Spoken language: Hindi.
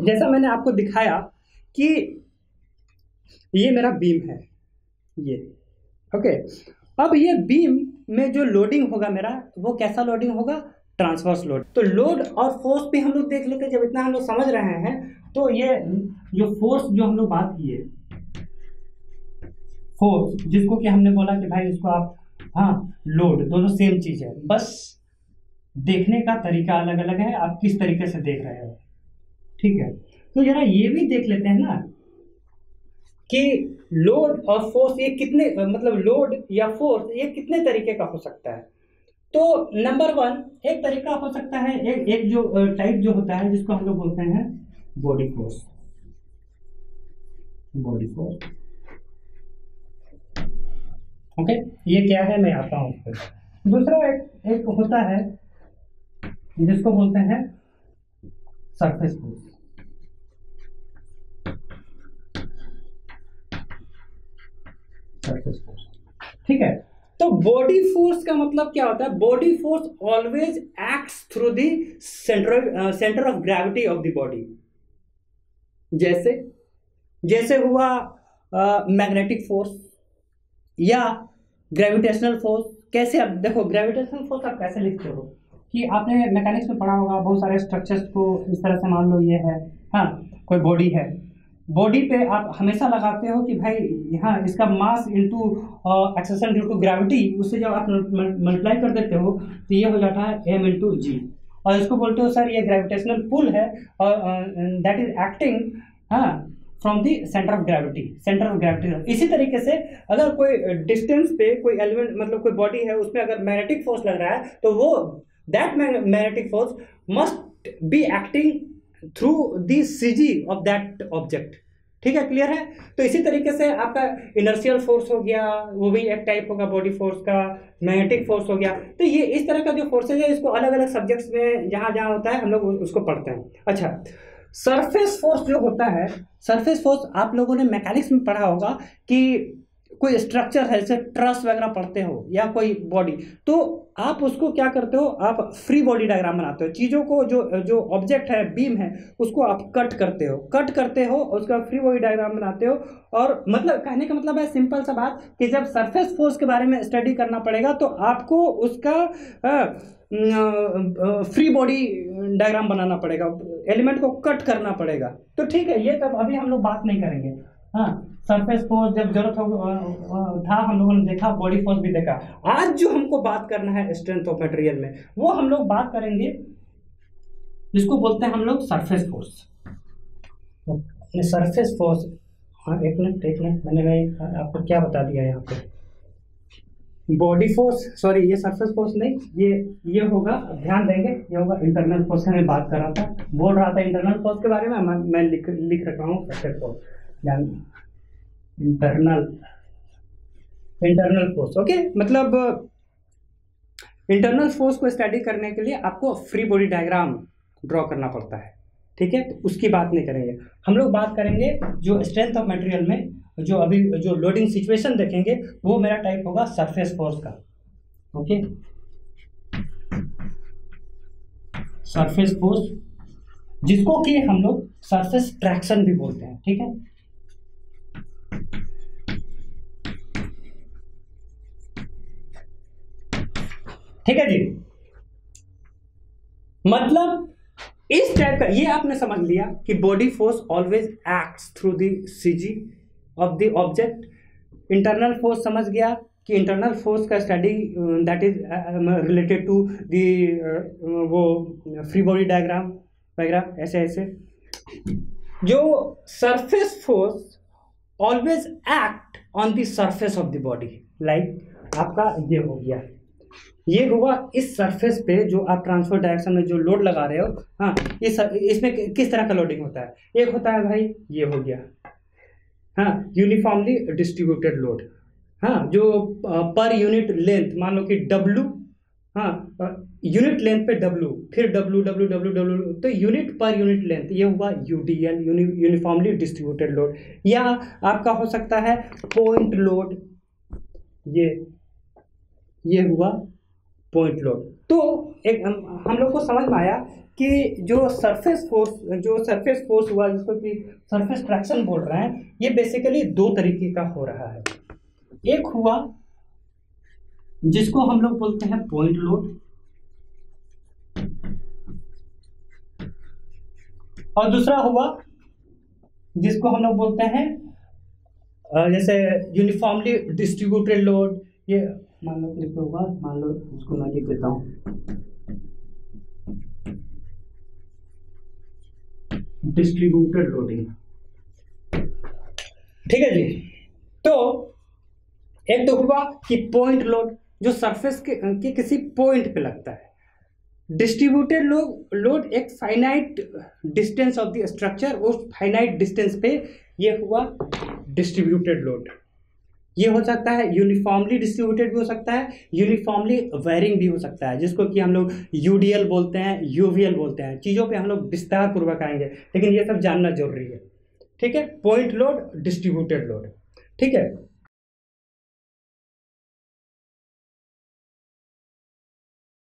जैसा मैंने आपको दिखाया कि ये मेरा बीम है, ये ओके। अब ये बीम में जो लोडिंग होगा मेरा, वो कैसा लोडिंग होगा? Transverse load. तो लोड और फोर्स भी हम लोग देख लेते हैं। जब इतना हम लोग समझ रहे हैं तो ये जो फोर्स जो हम लोग बात किए, फोर्स जिसको कि हमने बोला कि भाई इसको आप, हाँ लोड, दोनों सेम चीज है, बस देखने का तरीका अलग अलग है, आप किस तरीके से देख रहे हो, ठीक है। तो जरा ये भी देख लेते हैं ना कि लोड और फोर्स ये कितने, मतलब लोड या फोर्स ये कितने तरीके का हो सकता है। तो नंबर 1 एक तरीका हो सकता है, एक जो टाइप जो होता है जिसको हम लोग बोलते हैं body force, body force, okay. ये क्या है मैं आता हूँ फिर। दूसरा एक होता है जिसको बोलते हैं सरफेस फोर्स, सरफेस फोर्स, ठीक है। तो बॉडी फोर्स का मतलब क्या होता है? Body force always acts through the centre of gravity of the body. जैसे हुआ मैग्नेटिक फोर्स या ग्रेविटेशनल फोर्स। कैसे? आप देखो ग्रेविटेशनल फोर्स आप कैसे लिखते हो कि आपने मैकेनिक्स में पढ़ा होगा, बहुत सारे स्ट्रक्चर्स को इस तरह से मान लो ये है, हाँ कोई बॉडी है, बॉडी पे आप हमेशा लगाते हो कि भाई यहाँ इसका mass into acceleration due to gravity, उससे जब आप मल्टीप्लाई कर देते हो तो ये हो जाता है m इंटू जी, और इसको बोलते हो सर ये ग्रेविटेशनल पुल है और that is acting from the centre of gravity, centre of gravity. इसी तरीके से अगर कोई डिस्टेंस पे कोई एलिमेंट, मतलब कोई बॉडी है, उसमें अगर मैग्नेटिक फोर्स लग रहा है तो वो that magnetic force must be acting through the CG of that object, ठीक है, क्लियर है। तो इसी तरीके से आपका इनर्शियल फोर्स हो गया, वो भी एक टाइप होगा बॉडी फोर्स का, मैग्नेटिक फोर्स हो गया। तो ये इस तरह का जो फोर्सेज है इसको अलग अलग सब्जेक्ट्स में जहां जहां होता है हम लोग उसको पढ़ते हैं। अच्छा, सरफेस फोर्स जो होता है, सरफेस फोर्स आप लोगों ने मैकेनिक्स में पढ़ा होगा कि कोई स्ट्रक्चर है, जैसे ट्रस वगैरह पढ़ते हो या कोई बॉडी, तो आप उसको क्या करते हो, आप फ्री बॉडी डायग्राम बनाते हो। चीज़ों को जो ऑब्जेक्ट है, बीम है, उसको आप कट करते हो उसका फ्री बॉडी डायग्राम बनाते हो। और मतलब कहने का मतलब है सिंपल सा बात कि जब सरफेस फोर्स के बारे में स्टडी करना पड़ेगा तो आपको उसका फ्री बॉडी डायग्राम बनाना पड़ेगा, एलिमेंट को कट करना पड़ेगा। तो ठीक है, ये तब अभी हम लोग बात नहीं करेंगे। हाँ, सरफेस फोर्स जब जरूरत हो था हम लोगों ने देखा, बॉडी फोर्स भी देखा। आज जो हमको बात करना है स्ट्रेंथ ऑफ मटेरियल में, वो हम लोग बात करेंगे जिसको बोलते हैं हम लोग सरफेस फोर्स। सरफेस फोर्स, हाँ एक मिनट मैंने आपको क्या बता दिया यहाँ पे, बॉडी फोर्स, सॉरी ये सरफेस फोर्स नहीं, ये होगा, ध्यान देंगे, ये होगा इंटरनल फोर्स का मैं बात कर रहा था, बोल रहा था इंटरनल फोर्स के बारे में, मैं लिख रखा हूँ surface force, internal force, okay. मतलब इंटरनल फोर्स को स्टडी करने के लिए आपको फ्री बॉडी डायग्राम ड्रॉ करना पड़ता है, ठीक है। तो उसकी बात नहीं करेंगे हम लोग, बात करेंगे जो स्ट्रेंथ ऑफ मटेरियल में जो अभी जो लोडिंग सिचुएशन देखेंगे वो मेरा टाइप होगा सरफेस फोर्स का, ओके। सरफेस फोर्स जिसको कि हम लोग सरफेस ट्रैक्शन भी बोलते हैं, ठीक है। ठीक है जी, मतलब इस टाइप का, ये आपने समझ लिया कि body force always acts through the CG of the object. Internal force समझ गया कि इंटरनल फोर्स का study that is related to the वो फ्री बॉडी डायग्राम वगैरह, ऐसे जो surface force always act on the surface of the body. Like आपका ये हो गया, ये हुआ इस सरफेस पे जो आप ट्रांसफर डायरेक्शन में जो लोड लगा रहे हो, हाँ इसमें किस तरह का लोडिंग होता है? एक होता है भाई ये हो गया, हाँ यूनिफॉर्मली डिस्ट्रीब्यूटेड लोड, हाँ जो पर यूनिट लेंथ, मान लो कि W, हाँ यूनिट लेंथ पे W, फिर W, तो यूनिट पर यूनिट लेंथ, ये हुआ UDL, यूनिफॉर्मली डिस्ट्रीब्यूटेड लोड। या आपका हो सकता है पॉइंट लोड, ये हुआ पॉइंट लोड। तो एक हम लोग को समझ में आया कि जो सरफेस फोर्स हुआ जिसको कि सरफेस ट्रैक्शन बोल रहे हैं, ये बेसिकली दो तरीके का हो रहा है। एक हुआ जिसको हम लोग बोलते हैं पॉइंट लोड, और दूसरा हुआ जिसको हम लोग बोलते हैं जैसे यूनिफॉर्मली डिस्ट्रीब्यूटेड लोड। ये मान लो लिखा होगा, मान लो इसको मैं लिख देता हूँ, डिस्ट्रीब्यूटेड लोडिंग। ठीक है जी। तो एक तो हुआ कि पॉइंट लोड जो सरफेस के किसी पॉइंट पे लगता है। डिस्ट्रीब्यूटेड लोड एक finite distance of the structure, उस फाइनाइट डिस्टेंस पे ये हुआ डिस्ट्रीब्यूटेड लोड। ये हो सकता है यूनिफॉर्मली डिस्ट्रीब्यूटेड भी हो सकता है, यूनिफॉर्मली वेरिंग भी हो सकता है, जिसको कि हम लोग यूडीएल बोलते हैं, यूवीएल बोलते हैं। चीज़ों पे हम लोग विस्तार पूर्वक आएंगे, लेकिन ये सब जानना जरूरी है। ठीक है, पॉइंट लोड, डिस्ट्रीब्यूटेड लोड। ठीक है,